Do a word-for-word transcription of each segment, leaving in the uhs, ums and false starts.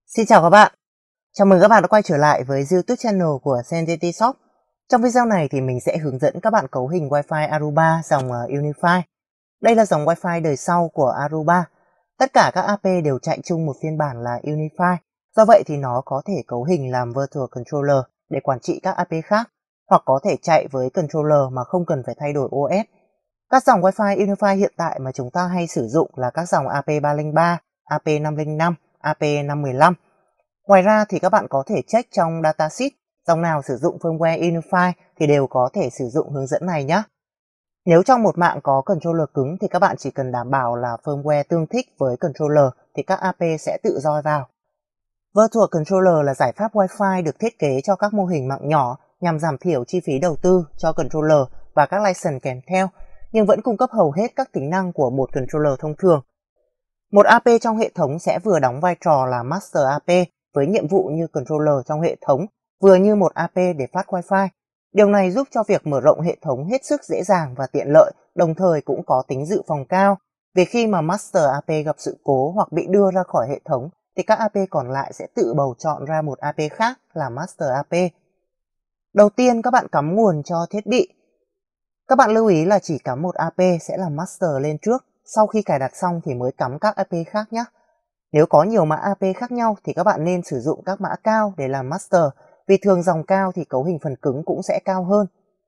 Xin chào các bạn. Chào mừng các bạn đã quay trở lại với YouTube channel của Sendeti Shop. Trong video này thì mình sẽ hướng dẫn các bạn cấu hình Wi-Fi Aruba dòng uh, Unify. Đây là dòng Wi-Fi đời sau của Aruba. Tất cả các a pê đều chạy chung một phiên bản là Unify. Do vậy thì nó có thể cấu hình làm Virtual Controller để quản trị các a pê khác, hoặc có thể chạy với controller mà không cần phải thay đổi ô ét. Các dòng Wi-Fi Unify hiện tại mà chúng ta hay sử dụng là các dòng a pê ba không ba, a pê năm không năm, a pê năm một lăm. Ngoài ra thì các bạn có thể check trong datasheet dòng nào sử dụng firmware Unify thì đều có thể sử dụng hướng dẫn này nhé. Nếu trong một mạng có controller cứng thì các bạn chỉ cần đảm bảo là firmware tương thích với controller thì các a pê sẽ tự roi vào. Virtual Controller là giải pháp Wi-Fi được thiết kế cho các mô hình mạng nhỏ nhằm giảm thiểu chi phí đầu tư cho controller và các license kèm theo, nhưng vẫn cung cấp hầu hết các tính năng của một controller thông thường. Một a pê trong hệ thống sẽ vừa đóng vai trò là Master a pê với nhiệm vụ như controller trong hệ thống, vừa như một a pê để phát Wi-Fi. Điều này giúp cho việc mở rộng hệ thống hết sức dễ dàng và tiện lợi, đồng thời cũng có tính dự phòng cao. Vì khi mà Master a pê gặp sự cố hoặc bị đưa ra khỏi hệ thống, thì các a pê còn lại sẽ tự bầu chọn ra một a pê khác là Master a pê. Đầu tiên các bạn cắm nguồn cho thiết bị. Các bạn lưu ý là chỉ cắm một a pê sẽ là Master lên trước, sau khi cài đặt xong thì mới cắm các a pê khác nhé. Nếu có nhiều mã a pê khác nhau thì các bạn nên sử dụng các mã cao để làm Master, vì thường dòng cao thì cấu hình phần cứng cũng sẽ cao hơn.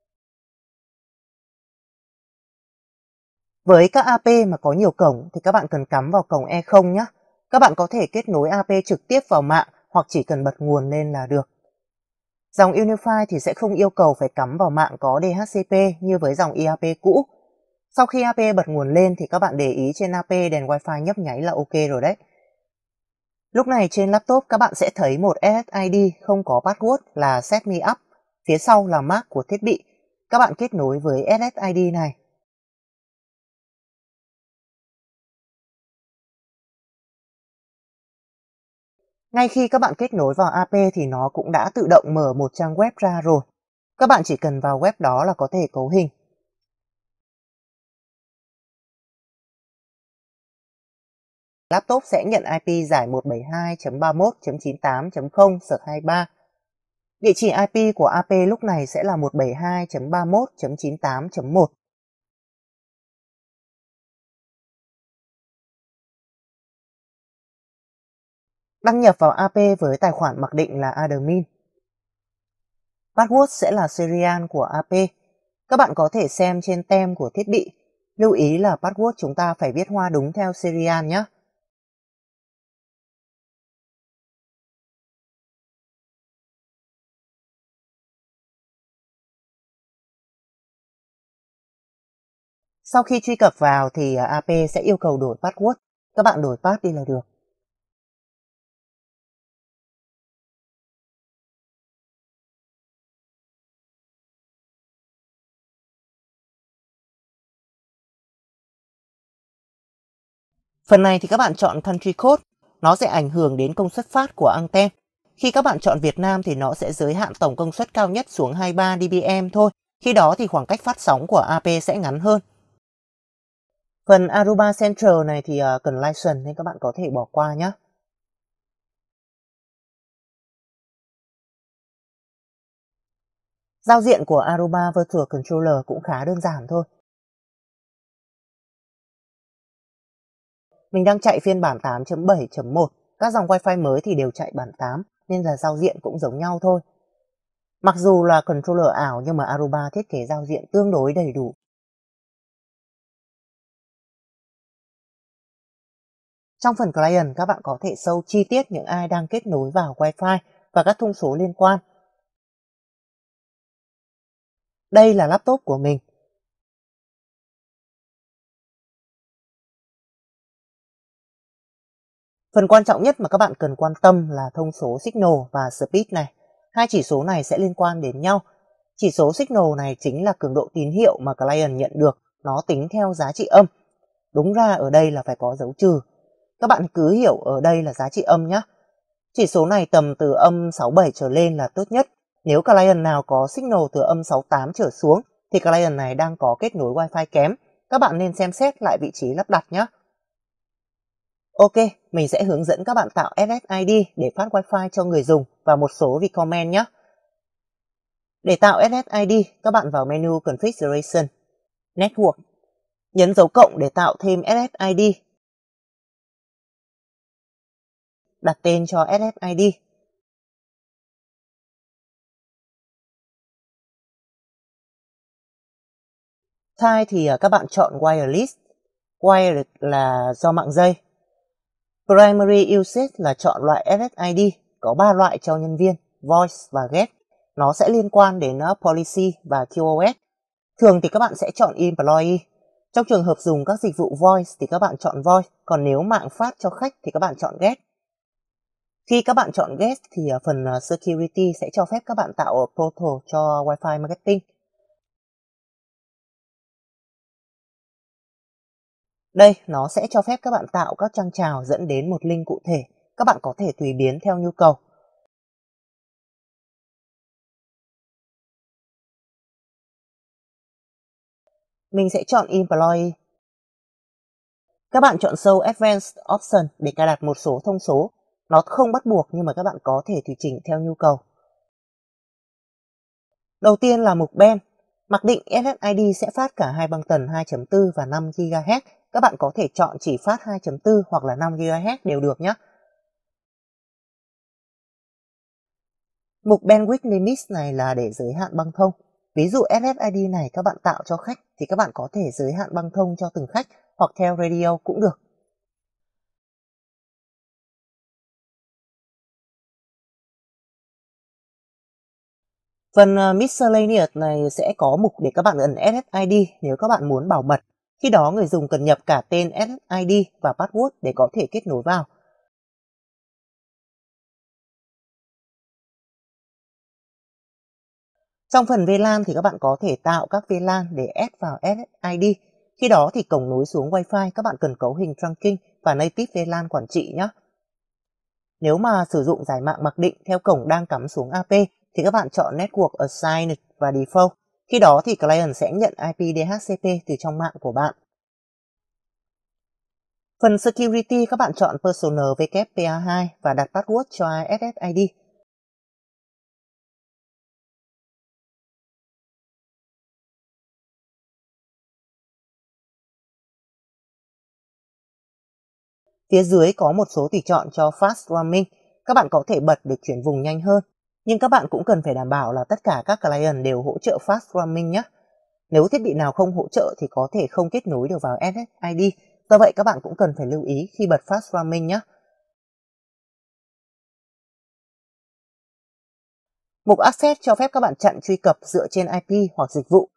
Với các a pê mà có nhiều cổng thì các bạn cần cắm vào cổng E không nhé. Các bạn có thể kết nối a pê trực tiếp vào mạng hoặc chỉ cần bật nguồn lên là được. Dòng Unify thì sẽ không yêu cầu phải cắm vào mạng có đê hát xê pê như với dòng i a pê cũ. Sau khi a pê bật nguồn lên thì các bạn để ý trên a pê đèn Wi-Fi nhấp nháy là ok rồi đấy. Lúc này trên laptop các bạn sẽ thấy một ét ét i đê không có password là Set Me Up, phía sau là mác của thiết bị. Các bạn kết nối với ét ét i đê này. Ngay khi các bạn kết nối vào a pê thì nó cũng đã tự động mở một trang web ra rồi. Các bạn chỉ cần vào web đó là có thể cấu hình. Laptop sẽ nhận i pê giải một bảy hai chấm ba mốt chấm chín tám chấm không sợt hai mươi ba. Địa chỉ i pê của a pê lúc này sẽ là một bảy hai chấm ba mốt chấm chín tám chấm một. Đăng nhập vào a pê với tài khoản mặc định là admin. Password sẽ là serial của a pê. Các bạn có thể xem trên tem của thiết bị. Lưu ý là password chúng ta phải viết hoa đúng theo serial nhé. Sau khi truy cập vào thì a pê sẽ yêu cầu đổi password. Các bạn đổi pass đi là được. Phần này thì các bạn chọn Country Code, nó sẽ ảnh hưởng đến công suất phát của anten. Khi các bạn chọn Việt Nam thì nó sẽ giới hạn tổng công suất cao nhất xuống hai mươi ba đê bê em thôi. Khi đó thì khoảng cách phát sóng của a pê sẽ ngắn hơn. Phần Aruba Central này thì cần license nên các bạn có thể bỏ qua nhé. Giao diện của Aruba Virtual Controller cũng khá đơn giản thôi. Mình đang chạy phiên bản tám chấm bảy chấm một, các dòng Wi-Fi mới thì đều chạy bản tám nên là giao diện cũng giống nhau thôi. Mặc dù là controller ảo nhưng mà Aruba thiết kế giao diện tương đối đầy đủ. Trong phần Client các bạn có thể show chi tiết những ai đang kết nối vào Wi-Fi và các thông số liên quan. Đây là laptop của mình. Phần quan trọng nhất mà các bạn cần quan tâm là thông số Signal và Speed này. Hai chỉ số này sẽ liên quan đến nhau. Chỉ số Signal này chính là cường độ tín hiệu mà Client nhận được, nó tính theo giá trị âm. Đúng ra ở đây là phải có dấu trừ. Các bạn cứ hiểu ở đây là giá trị âm nhé. Chỉ số này tầm từ âm sáu mươi bảy trở lên là tốt nhất. Nếu client nào có signal từ âm sáu mươi tám trở xuống thì client này đang có kết nối Wi-Fi kém. Các bạn nên xem xét lại vị trí lắp đặt nhé. Ok, mình sẽ hướng dẫn các bạn tạo ét ét i đê để phát Wi-Fi cho người dùng và một số recommend nhé. Để tạo ét ét i đê, các bạn vào menu Configuration, Network, nhấn dấu cộng để tạo thêm ét ét i đê. Đặt tên cho ét ét i đê. Type thì các bạn chọn Wireless, Wired là do mạng dây. Primary Usage là chọn loại ét ét i đê, có ba loại cho nhân viên, Voice và Guest. Nó sẽ liên quan đến Policy và quy ô ét. Thường thì các bạn sẽ chọn Employee. Trong trường hợp dùng các dịch vụ Voice thì các bạn chọn Voice, còn nếu mạng phát cho khách thì các bạn chọn Guest. Khi các bạn chọn Guest thì phần Security sẽ cho phép các bạn tạo portal cho Wi-Fi Marketing. Đây, nó sẽ cho phép các bạn tạo các trang chào dẫn đến một link cụ thể. Các bạn có thể tùy biến theo nhu cầu. Mình sẽ chọn Employee. Các bạn chọn Show Advanced Option để cài đặt một số thông số. Nó không bắt buộc nhưng mà các bạn có thể tùy chỉnh theo nhu cầu. Đầu tiên là mục band. Mặc định ét ét i đê sẽ phát cả hai băng tần hai chấm bốn và năm gi ga héc. Các bạn có thể chọn chỉ phát hai chấm bốn hoặc là năm gi ga héc đều được nhé. Mục Bandwidth Limits này là để giới hạn băng thông. Ví dụ ét ét i đê này các bạn tạo cho khách thì các bạn có thể giới hạn băng thông cho từng khách hoặc theo radio cũng được. Phần Miscellaneous này sẽ có mục để các bạn ấn ét ét i đê nếu các bạn muốn bảo mật. Khi đó người dùng cần nhập cả tên ét ét i đê và password để có thể kết nối vào. Trong phần vê lan thì các bạn có thể tạo các vê lan để add vào ét ét i đê. Khi đó thì cổng nối xuống Wi-Fi các bạn cần cấu hình trunking và native vê lan quản trị nhé. Nếu mà sử dụng giải mạng mặc định theo cổng đang cắm xuống a pê thì các bạn chọn Network Assigned và Default. Khi đó thì client sẽ nhận i pê đê hát xê pê từ trong mạng của bạn. Phần Security các bạn chọn Personal vê kép pê a hai và đặt password cho ét ét i đê. Phía dưới có một số tùy chọn cho Fast Roaming. Các bạn có thể bật để chuyển vùng nhanh hơn. Nhưng các bạn cũng cần phải đảm bảo là tất cả các client đều hỗ trợ Fast Roaming nhé. Nếu thiết bị nào không hỗ trợ thì có thể không kết nối được vào ét ét i đê. Do vậy các bạn cũng cần phải lưu ý khi bật Fast Roaming nhé. Mục Access cho phép các bạn chặn truy cập dựa trên i pê hoặc dịch vụ.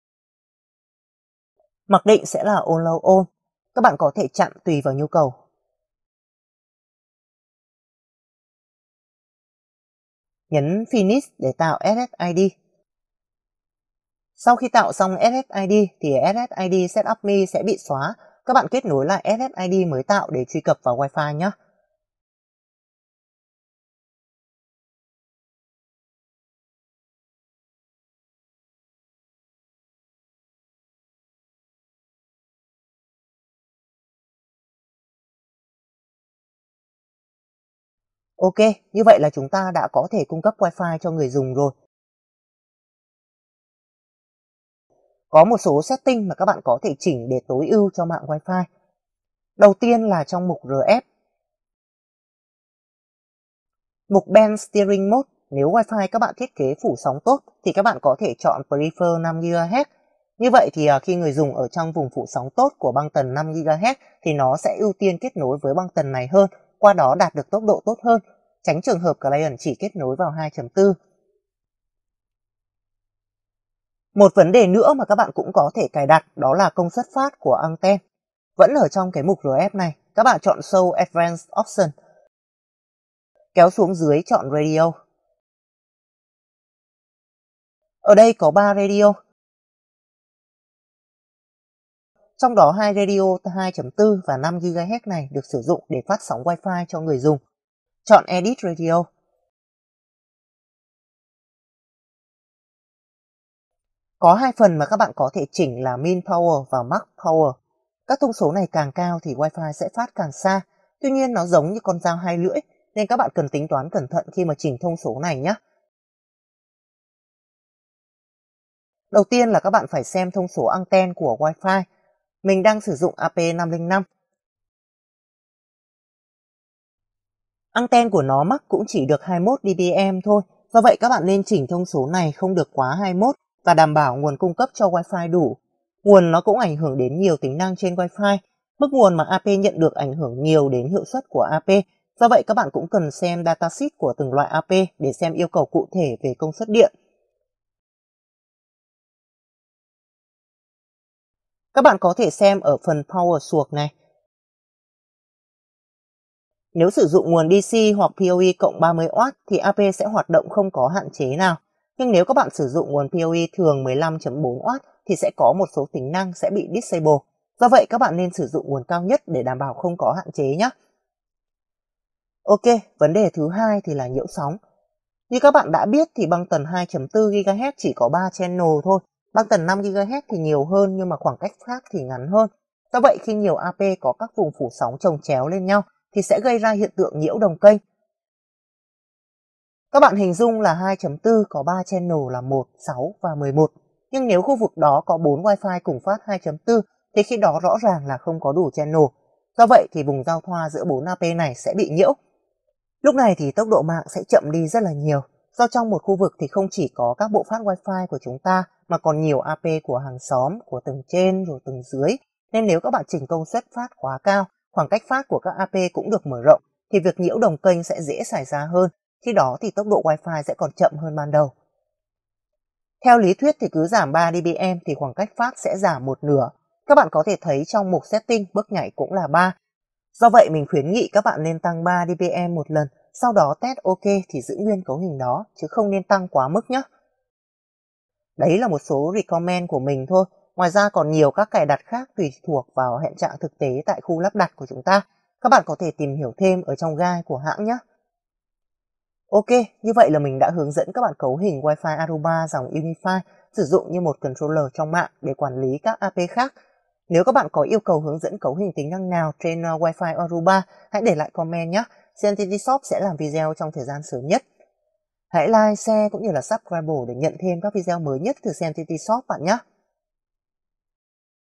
Mặc định sẽ là Allow All. Các bạn có thể chặn tùy vào nhu cầu. Nhấn Finish để tạo ét ét i đê. Sau khi tạo xong ét ét i đê thì ét ét i đê Setup Me sẽ bị xóa. Các bạn kết nối lại ét ét i đê mới tạo để truy cập vào Wi-Fi nhé. Ok, như vậy là chúng ta đã có thể cung cấp Wi-Fi cho người dùng rồi. Có một số setting mà các bạn có thể chỉnh để tối ưu cho mạng Wi-Fi. Đầu tiên là trong mục rờ ép. Mục Band Steering Mode, nếu Wi-Fi các bạn thiết kế phủ sóng tốt thì các bạn có thể chọn Prefer năm gi ga héc. Như vậy thì khi người dùng ở trong vùng phủ sóng tốt của băng tần năm gi ga héc thì nó sẽ ưu tiên kết nối với băng tần này hơn, qua đó đạt được tốc độ tốt hơn, tránh trường hợp client chỉ kết nối vào hai chấm bốn. Một vấn đề nữa mà các bạn cũng có thể cài đặt đó là công suất phát của anten. Vẫn ở trong cái mục rờ ép này, các bạn chọn Show Advanced Option. Kéo xuống dưới chọn Radio. Ở đây có ba radio. Trong đó hai radio hai chấm bốn và năm gi ga héc này được sử dụng để phát sóng Wi-Fi cho người dùng. Chọn Edit Radio. Có hai phần mà các bạn có thể chỉnh là Min Power và Max Power. Các thông số này càng cao thì Wi-Fi sẽ phát càng xa. Tuy nhiên nó giống như con dao hai lưỡi nên các bạn cần tính toán cẩn thận khi mà chỉnh thông số này nhé. Đầu tiên là các bạn phải xem thông số anten của Wi-Fi. Mình đang sử dụng A P năm không năm. Anten của nó mắc cũng chỉ được hai mươi mốt dB thôi. Do vậy các bạn nên chỉnh thông số này không được quá hai mươi mốt và đảm bảo nguồn cung cấp cho Wi-Fi đủ. Nguồn nó cũng ảnh hưởng đến nhiều tính năng trên Wi-Fi. Mức nguồn mà A P nhận được ảnh hưởng nhiều đến hiệu suất của A P. Do vậy các bạn cũng cần xem datasheet của từng loại A P để xem yêu cầu cụ thể về công suất điện. Các bạn có thể xem ở phần Power Source này. Nếu sử dụng nguồn đê xê hoặc pê o e cộng ba mươi oát thì A P sẽ hoạt động không có hạn chế nào. Nhưng nếu các bạn sử dụng nguồn pê o e thường mười lăm phẩy bốn oát thì sẽ có một số tính năng sẽ bị disable. Do vậy các bạn nên sử dụng nguồn cao nhất để đảm bảo không có hạn chế nhé. Ok, vấn đề thứ hai thì là nhiễu sóng. Như các bạn đã biết thì băng tần hai phẩy bốn gigahertz chỉ có ba channel thôi. Băng tần năm gigahertz thì nhiều hơn nhưng mà khoảng cách phát thì ngắn hơn. Do vậy khi nhiều A P có các vùng phủ sóng chồng chéo lên nhau thì sẽ gây ra hiện tượng nhiễu đồng kênh. Các bạn hình dung là hai phẩy bốn có ba channel là một, sáu và mười một. Nhưng nếu khu vực đó có bốn Wi-Fi cùng phát hai phẩy bốn thì khi đó rõ ràng là không có đủ channel. Do vậy thì vùng giao thoa giữa bốn A P này sẽ bị nhiễu. Lúc này thì tốc độ mạng sẽ chậm đi rất là nhiều. Do trong một khu vực thì không chỉ có các bộ phát Wi-Fi của chúng ta mà còn nhiều A P của hàng xóm, của tầng trên rồi tầng dưới. Nên nếu các bạn chỉnh công suất phát quá cao, khoảng cách phát của các A P cũng được mở rộng thì việc nhiễu đồng kênh sẽ dễ xảy ra hơn. Khi đó thì tốc độ Wi-Fi sẽ còn chậm hơn ban đầu. Theo lý thuyết thì cứ giảm ba dB thì khoảng cách phát sẽ giảm một nửa. Các bạn có thể thấy trong mục setting bước nhảy cũng là ba. Do vậy mình khuyến nghị các bạn nên tăng ba dB một lần, sau đó test OK thì giữ nguyên cấu hình đó chứ không nên tăng quá mức nhé. Đấy là một số recommend của mình thôi. Ngoài ra còn nhiều các cài đặt khác tùy thuộc vào hiện trạng thực tế tại khu lắp đặt của chúng ta. Các bạn có thể tìm hiểu thêm ở trong guide của hãng nhé. Ok, như vậy là mình đã hướng dẫn các bạn cấu hình Wi-Fi Aruba dòng Unify sử dụng như một controller trong mạng để quản lý các A P khác. Nếu các bạn có yêu cầu hướng dẫn cấu hình tính năng nào trên Wi-Fi Aruba, hãy để lại comment nhé. xê en tê tê Shop sẽ làm video trong thời gian sớm nhất. Hãy like, share cũng như là subscribe để nhận thêm các video mới nhất từ xê en tê tê Shop bạn nhé.